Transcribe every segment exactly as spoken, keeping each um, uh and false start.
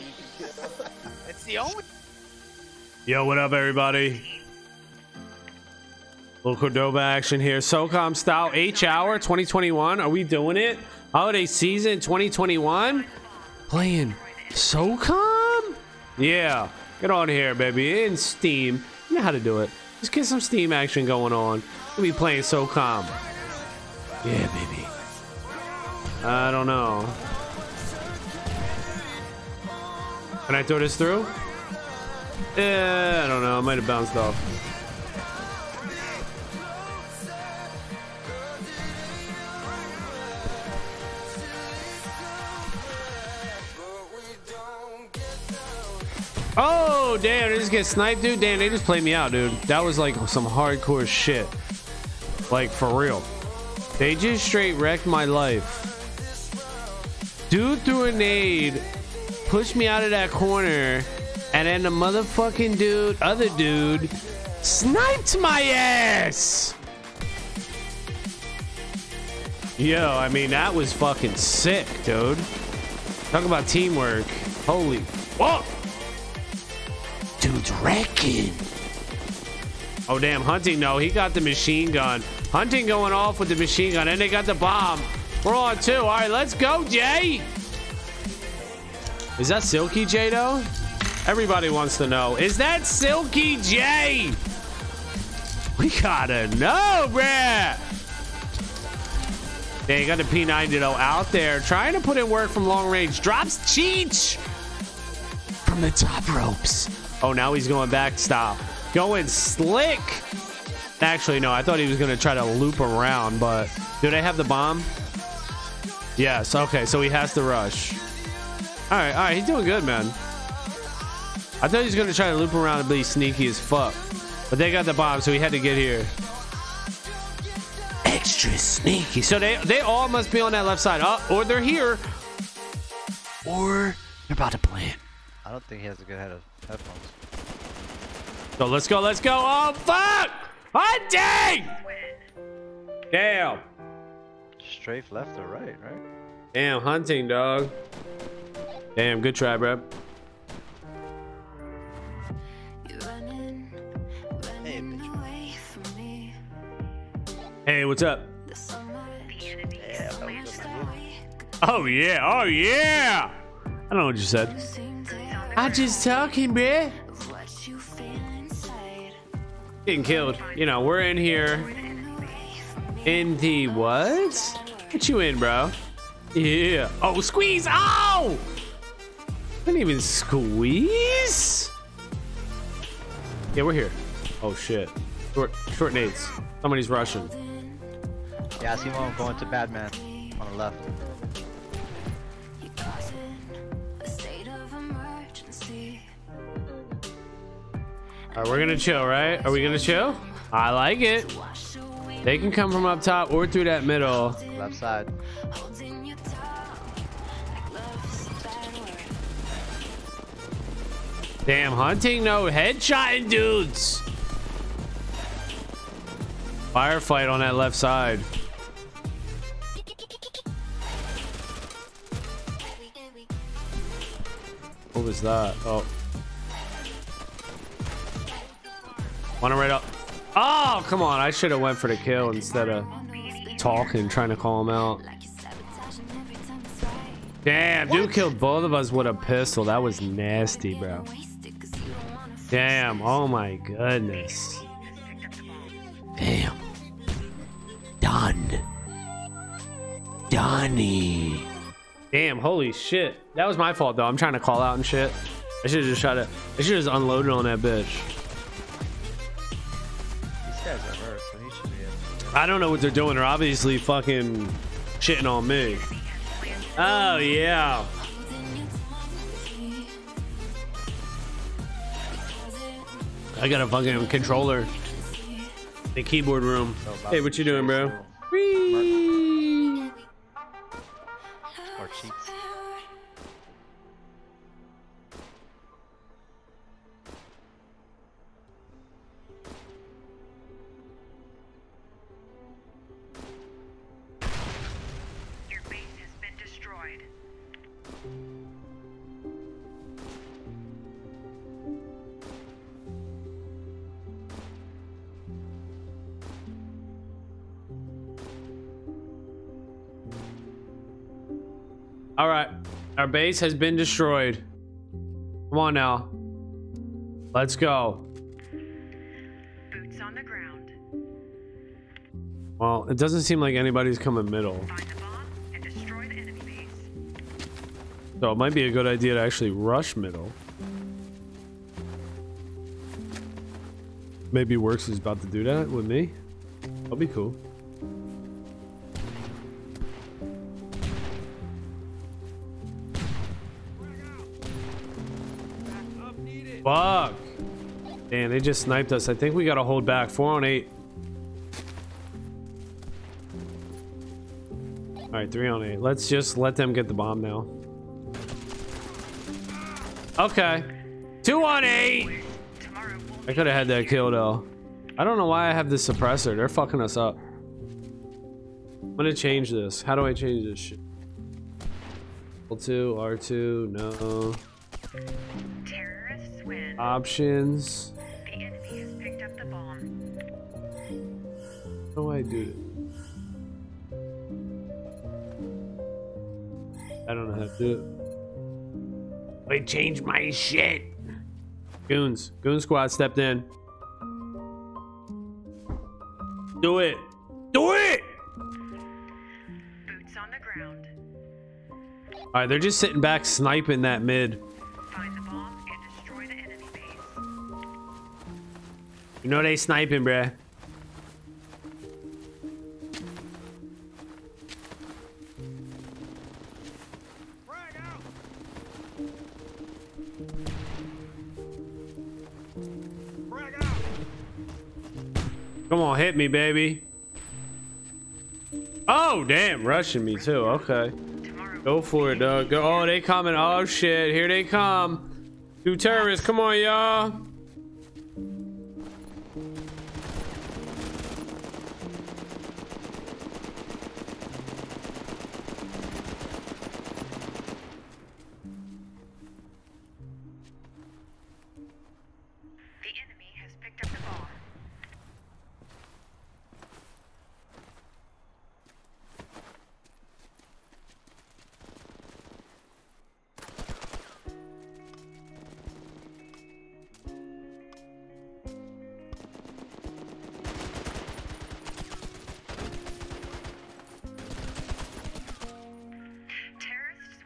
you can kill. It's the only. Yo, what up, everybody? Little Cordova action here. Socom style H hour twenty twenty-one. Are we doing it? Holiday season twenty twenty-one. Playing Socom? Yeah. Get on here, baby. In Steam. You know how to do it. Just get some Steam action going on. We'll be playing Socom. Yeah, baby. I don't know. Can I throw this through? Yeah, I don't know. I might have bounced off. Oh, damn. They just get sniped, dude. Damn, they just played me out, dude. That was like some hardcore shit. Like, for real. They just straight wrecked my life. Dude threw a nade, pushed me out of that corner, and then the motherfucking dude, other dude, sniped my ass. Yo, I mean, that was fucking sick, dude. Talk about teamwork. Holy. Whoa. Dude's wrecking. Oh, damn. Hunting, no. He got the machine gun. Hunting going off with the machine gun. And they got the bomb. We're on two. All right, let's go, Jay. Is that Silky J, though? Everybody wants to know. Is that Silky J? We gotta know, bruh. They got the P ninety, though, out there. Trying to put in work from long range. Drops Cheech from the top ropes. Oh, now he's going back. Stop. Going slick. Actually, no. I thought he was going to try to loop around, but do they have the bomb? Yes. Okay, so he has to rush. All right. All right. He's doing good, man. I thought he was going to try to loop around and be sneaky as fuck, but they got the bomb, so he had to get here. Extra sneaky. So they, they all must be on that left side. Oh, or they're here. Or they're about to plant. I don't think he has a good head of headphones. So let's go, let's go. Oh, fuck! Hunting! Damn. Strafe left or right, right? Damn, hunting, dog. Damn, good try, bro. Hey, bitch. Hey, what's up? Yeah, that was good. Oh, yeah, oh, yeah! I don't know what you said. I'm just talking, bruh. Getting killed. You know, we're in here. In the what? What you in, bro? Yeah. Oh, squeeze! Oh! Couldn't even squeeze? Yeah, we're here. Oh, shit. Short, short nades. Somebody's rushing. Yeah, I see one going to Badman on the left. All right, we're gonna chill, right? Are we gonna chill? I like it. They can come from up top or through that middle. Left side. Damn, hunting, no headshotting dudes. Firefight on that left side. What was that? Oh. Wanna right up. Oh, come on. I should have went for the kill instead of talking, trying to call him out. Damn, dude killed both of us with a pistol. That was nasty, bro. Damn. Oh my goodness. Damn. Done. Donnie. Damn, holy shit. That was my fault though. I'm trying to call out and shit. I should have just tried to I should have just unloaded on that bitch. Guys are hurt, so he should be in. I don't know what they're doing. They're obviously fucking shitting on me. Oh, yeah. I got a fucking controller in the keyboard room. Hey, what you doing, bro? Whee! Or cheats. All right, our base has been destroyed. Come on now. Let's go. Boots on the ground. Well, it doesn't seem like anybody's coming middle. Find the bomb and destroy the enemy base. So it might be a good idea to actually rush middle. Maybe Works is about to do that with me. That'll be cool. Fuck. Damn, they just sniped us. I think we gotta hold back. Four on eight. All right, three on eight. Let's just let them get the bomb now. Okay. Two on eight. I could have had that kill though. I don't know why I have this suppressor. They're fucking us up. I'm gonna change this. How do I change this shit? L two, R two, no. Terrorists win. Options. The enemy has picked up the bomb. How do I do it? I don't know how to do it. I changed my shit. Goons. Goon squad stepped in. Do it. Do it! Boots on the ground. Alright, they're just sitting back sniping that mid. Find the bomb and destroy the enemy base. You know they sniping, bruh. Come on, hit me, baby. Oh, damn, rushing me too. Okay. Go for it, dog. Go. Oh, they coming. Oh, shit. Here they come. Two terrorists. Come on, y'all. The enemy has picked up the bomb. Terrorists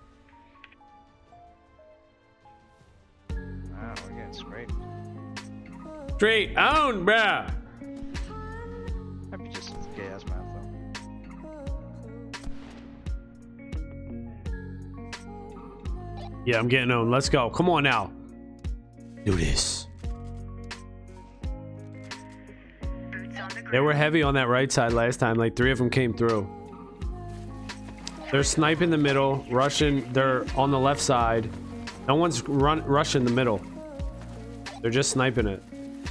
win. Wow, we're getting sprayed. Straight on, bruh. Might be just a gay ass map though. Yeah, I'm getting on. Let's go. Come on now. Do this. Boots on the ground. They were heavy on that right side last time. Like three of them came through. They're sniping the middle, rushing. They're on the left side. No one's run rushing the middle. They're just sniping it.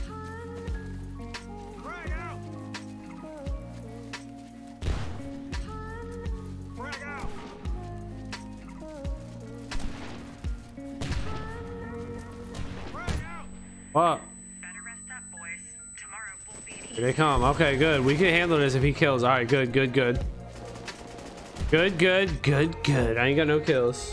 What? Better rest up, boys. Tomorrow won't be an Here they come. Okay, good. We can handle this if he kills. All right, good, good, good. Good, good, good, good. I ain't got no kills.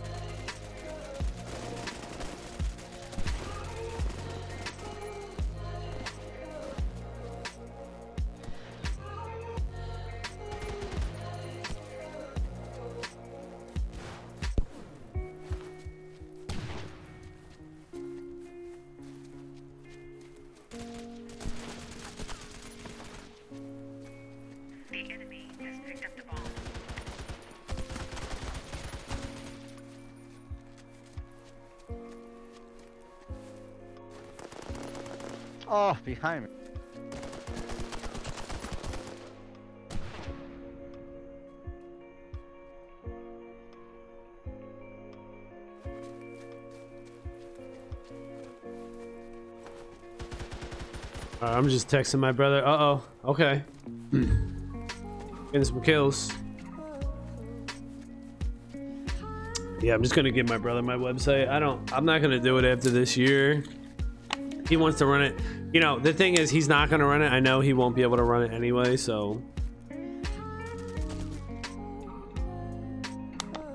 The enemy has picked up the bomb. Oh, behind me. Uh, I'm just texting my brother. Uh-oh. Okay. Getting some kills. Yeah, I'm just gonna give my brother my website. I don't I'm not gonna do it after this year. He wants to run it. You know, the thing is he's not gonna run it. I know he won't be able to run it anyway, so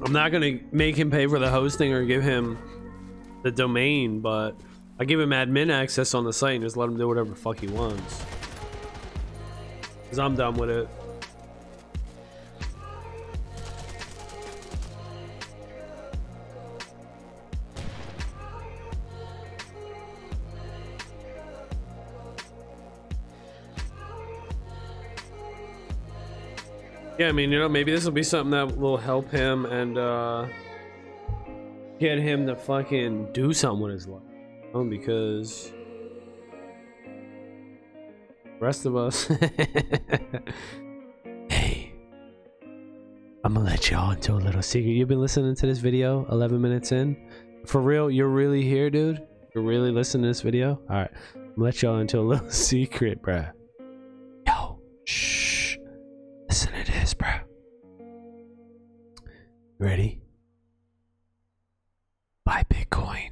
I'm not gonna make him pay for the hosting or give him the domain, but I give him admin access on the site and just let him do whatever the fuck he wants. Cause I'm done with it. Yeah, I mean, you know, maybe this will be something that will help him and uh, get him to fucking do something with his life. You know, because the rest of us. Hey, I'm gonna let y'all into a little secret. You've been listening to this video eleven minutes in. For real, you're really here, dude? You're really listening to this video? All right, I'm gonna let y'all into a little secret, bruh. Yo, shh. Listen to this, bro. Ready? Buy Bitcoin.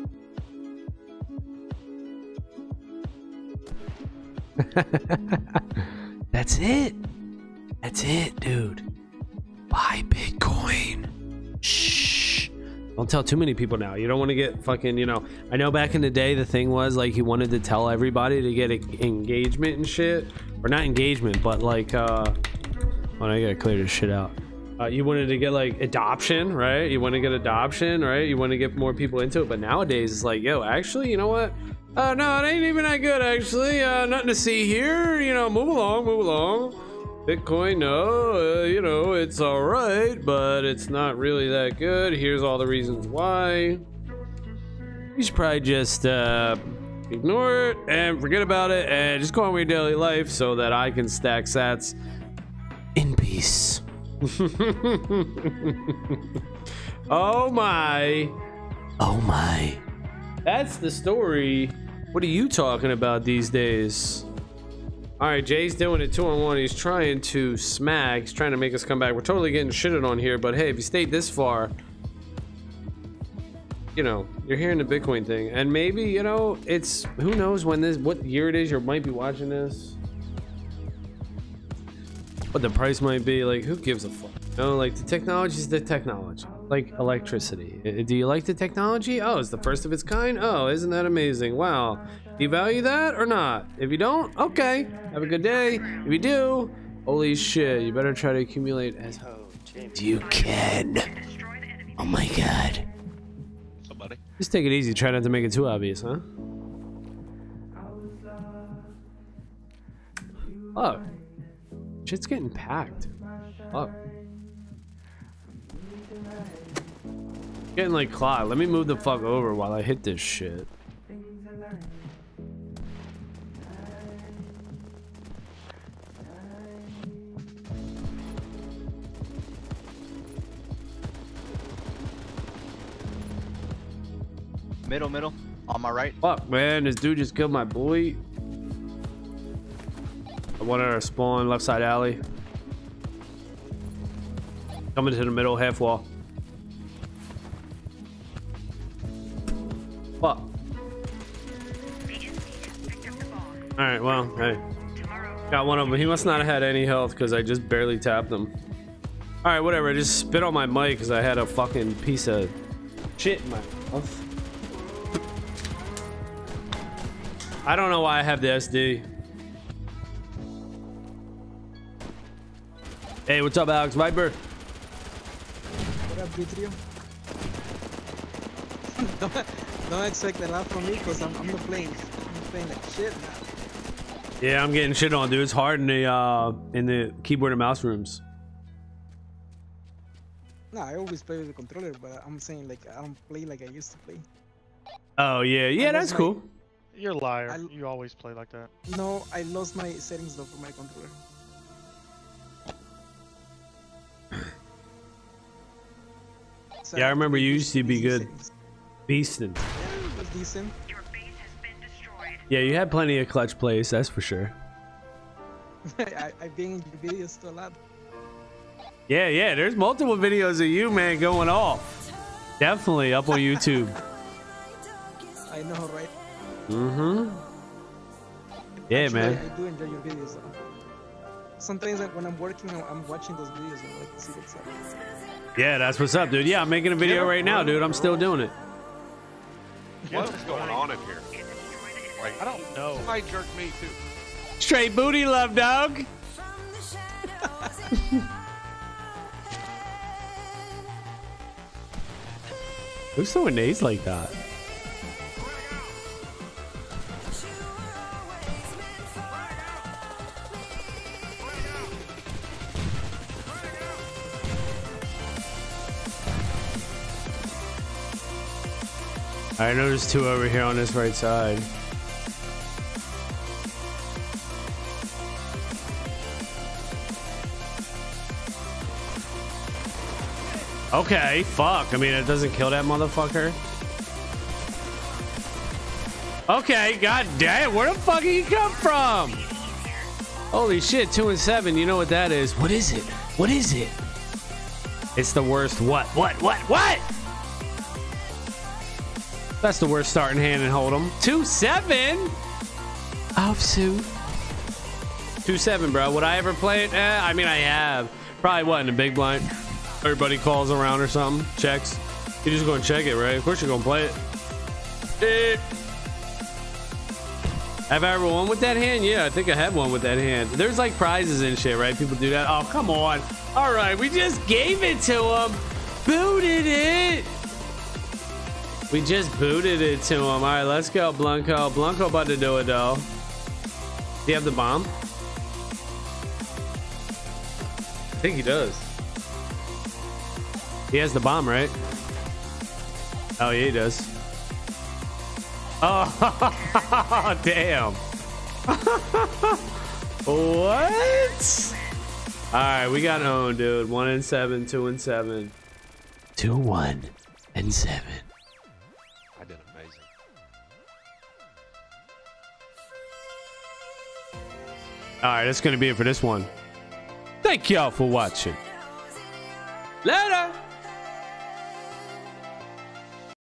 That's it. That's it, dude. Buy Bitcoin. Shh. Don't tell too many people now. You don't want to get fucking, you know. I know back in the day the thing was like he wanted to tell everybody to get a engagement and shit. Or not engagement, but like uh oh, I gotta clear this shit out. Uh, you wanted to get like adoption, right? You want to get adoption, right? You want to get more people into it. But nowadays it's like, yo, actually, you know what? Uh, no, it ain't even that good, actually. Uh, nothing to see here. You know, move along, move along. Bitcoin, no, uh, you know, it's all right, but it's not really that good. Here's all the reasons why. You should probably just uh, ignore it and forget about it and just go on with your daily life so that I can stack sats in peace. Oh my. Oh my. That's the story. What are you talking about these days? All right, Jay's doing it two on one. He's trying to smack. He's trying to make us come back. We're totally getting shitted on here, but hey, if you stayed this far, you know, you're hearing the Bitcoin thing. And maybe, you know, it's, who knows when this, what year it is you might be watching this. What the price might be, like, who gives a fuck? You know, like, the technology is the technology. Like electricity. Do you like the technology? Oh, it's the first of its kind? Oh, isn't that amazing? Wow. Do you value that or not? If you don't, okay. Have a good day. If you do, holy shit, you better try to accumulate as you can. Oh my god. Somebody. Just take it easy. Try not to make it too obvious, huh? Oh. Shit's getting packed. Oh. Getting like clogged. Let me move the fuck over while I hit this shit. Middle, middle. On my right. Fuck, man. This dude just killed my boy. I wanted our spawn left side alley. Coming to the middle half wall. Fuck. Alright, well, hey. Got one of them. He must not have had any health because I just barely tapped him. Alright, whatever. I just spit on my mic because I had a fucking piece of shit in my mouth. I don't know why I have the S D. Hey, what's up, Alex Viper? What up, Bittrio? don't, don't expect a lot from me because I'm, I'm not playing. I'm playing like shit now. Yeah, I'm getting shit on, dude. It's hard in the uh, in the keyboard and mouse rooms. No, I always play with the controller, but I'm saying like I don't play like I used to play. Oh yeah, yeah, that's my, cool. You're a liar. I, you always play like that. No, I lost my settings though for my controller. So Yeah, I remember you used to be good. settings. Beastin'. Yeah, it was decent. Your base has been destroyed. Yeah, you had plenty of clutch plays, that's for sure. I, I've been in your videos a lot. Yeah, yeah, there's multiple videos of you, man, going off. Definitely up on YouTube. I know, right? Mm-hmm. Yeah, Actually, man. I do enjoy your videos though. Sometimes like, when I'm working, I'm, I'm watching those videos and I like to see what's up. Yeah, that's what's up, dude. Yeah, I'm making a video right now, dude. I'm still doing it. What is going on in here? I don't know. Somebody jerked me too. Straight booty love, dog. Who's throwing nades like that? I know there's two over here on this right side. Okay, fuck. I mean, it doesn't kill that motherfucker. Okay, god damn, where the fuck did he come from? Holy shit, two and seven. You know what that is? What is it? What is it? It's the worst. What? What? What? What? That's the worst starting hand in Hold'em. two seven? Offsuit. two seven, bro. Would I ever play it? Eh, I mean, I have. Probably what, in the big blind? Everybody calls around or something. Checks. You're just going to check it, right? Of course you're going to play it. Eh. Have I ever won with that hand? Yeah, I think I have won with that hand. There's like prizes and shit, right? People do that. Oh, come on. All right, we just gave it to him. Booted it. We just booted it to him. All right, let's go, Blanco. Blanco about to do it, though. Do you have the bomb? I think he does. He has the bomb, right? Oh, yeah, he does. Oh, damn. What? All right, we got owned, dude. One and seven, two and seven. Two, one, and seven. I did amazing. All right, that's going to be it for this one. Thank y'all for watching. Later.